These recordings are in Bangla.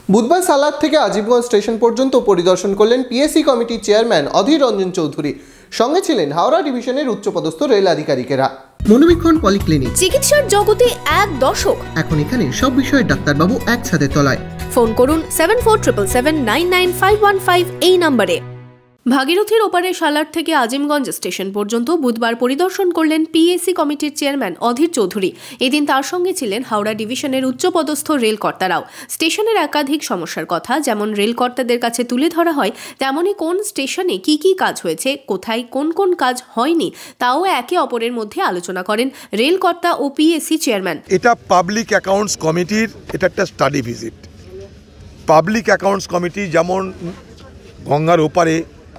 বুধবার সালার থেকে আজিমগঞ্জ স্টেশন পর্যন্ত পরিদর্শন করলেন পিএসসি কমিটির চেয়ারম্যান অধীর রঞ্জন চৌধুরী। সঙ্গে ছিলেন হাওড়া ডিভিশনের উচ্চপদস্থ রেল আধিকারিকেরা। মনোবীক্ষণ পলিক্লিনিক, চিকিৎসার জগতে এক দশক। এখন এখানে সব বিষয়ে ডাক্তারবাবু একসাথে তলায়। ফোন করুন 7477799515 এই নম্বরে। ভাগীরথীর ওপারে সালার থেকে আজিমগঞ্জ স্টেশন পর্যন্ত বুধবার পরিদর্শন করলেন পিএসসি কমিটির চেয়ারম্যান অধীর চৌধুরী। এদিন তার সঙ্গে ছিলেন হাওড়া ডিভিশনের উচ্চপদস্থ রেল কর্তারাও। স্টেশনের একাধিক সমস্যার কথা যেমন রেল কর্তাদের কাছে তুলে ধরা হয়, তেমনি কোন স্টেশনে কি কি কাজ হয়েছে, কোথায় কোন কোন কাজ হয়নি, তাও একে অপরের মধ্যে আলোচনা করেন রেল কর্তা ও পিএসসি চেয়ারম্যান। এটা পাবলিক অ্যাকাউন্টস কমিটির এটা একটা study visit. Public accounts committee যেমন গঙ্গার ওপারে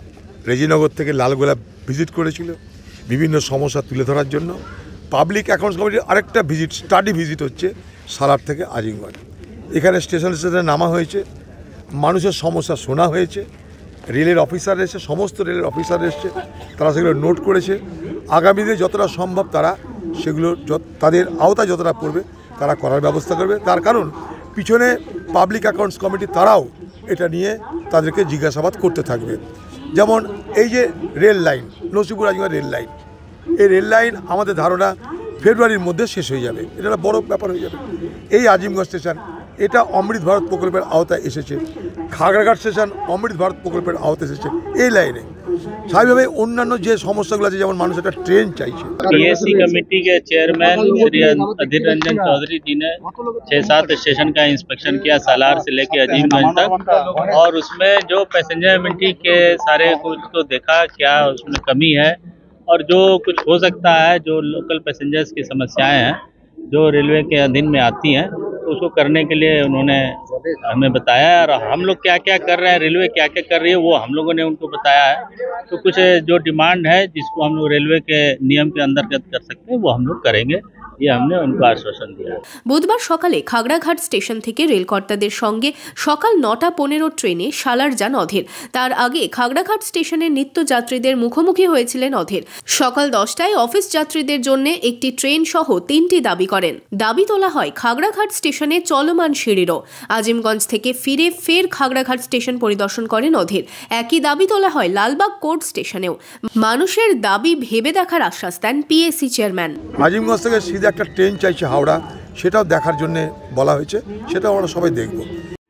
রেজিনগর থেকে লালগোলা ভিজিট করেছিল বিভিন্ন সমস্যা তুলে ধরার জন্য, পাবলিক অ্যাকাউন্টস কমিটির আরেকটা ভিজিট স্টাডি ভিজিট হচ্ছে সালার থেকে আজিমগঞ্জ। এখানে স্টেশন স্টেশনে নামা হয়েছে, মানুষের সমস্যা শোনা হয়েছে, রেলের অফিসার এসে সমস্ত রেলের অফিসার এসছে, তারা সেগুলো নোট করেছে। আগামীতে যতটা সম্ভব তারা সেগুলো তাদের আওতায় যতটা পড়বে তারা করার ব্যবস্থা করবে। তার কারণ পিছনে পাবলিক অ্যাকাউন্টস কমিটি তারাও এটা নিয়ে তাদেরকে জিজ্ঞাসাবাদ করতে থাকবে। যেমন এই যে rail line, Nasipur Azimganj rail line, এই রেল লাইন আমাদের ধারণা ফেব্রুয়ারির মধ্যে শেষ হয়ে যাবে, এটা একটা বড় ব্যাপার হয়ে যাবে। এই আজিমগঞ্জ স্টেশন এটা অমৃত ভারত প্রকল্পের আওতায় এসেছে, খাগড়াঘাট স্টেশন অমৃত ভারত প্রকল্পের আওতায় এসেছে। এই লাইনে স্বাভাবিকভাবে অন্যান্য যে সমস্যাগুলো আছে, যেমন মানুষ একটা ট্রেন চাইছে। पीएससी कमेटी के चेयरमैन श्री अधीर रंजन चौधरी जी ने 6-7 स्टेशन का इंस्पेक्शन किया, सालार से लेके अजीमगंज तक, और उसमें जो पैसेंजर के सारे कुछ को देखा क्या उसमें कमी है, और जो कुछ हो सकता है, जो लोकल पैसेंजर्स की समस्याएं हैं जो रेलवे के अधीन में आती हैं, तो उसको करने के लिए उन्होंने हमें बताया, और हम लोग क्या क्या कर रहे हैं, रेलवे क्या क्या कर रही है, वो हम लोगों ने उनको बताया है। तो कुछ जो डिमांड है जिसको हम लोग रेलवे के नियम के अंतर्गत कर सकते हैं वो हम लोग करेंगे, ये हमने उनको आश्वासन दिया। বুধবার সকালে খাগড়াঘাট স্টেশন থেকে রেল কর্তাদের সঙ্গে সকাল 9:15 ট্রেনে সালার যান অধীর। তার আগে খাগড়াঘাট স্টেশনের নিত্যযাত্রীদের মুখোমুখি হয়েছিলেন অধীর। সকাল 10টায় অফিস যাত্রীদের জন্য একটি ট্রেন সহ 3টি দাবি করেন। দাবি তোলা হয় খাগড়াঘাট স্টেশনে চলমান সিঁড়িরও। আজিমগঞ্জ থেকে ফিরে ফের খাগড়াঘাট স্টেশন পরিদর্শন করেন অধীর। একই দাবি তোলা হয় লালবাগ কোর্ট স্টেশনেও। মানুষের দাবি ভেবে দেখার আশ্বাস দেন পিএসসি চেয়ারম্যান। আজিমগঞ্জ থেকে সিধা একটা ট্রেন চাইছে হাওড়া, সেটাও দেখার জন্য বলা হয়েছে, সেটাও আমরা সবাই দেখব।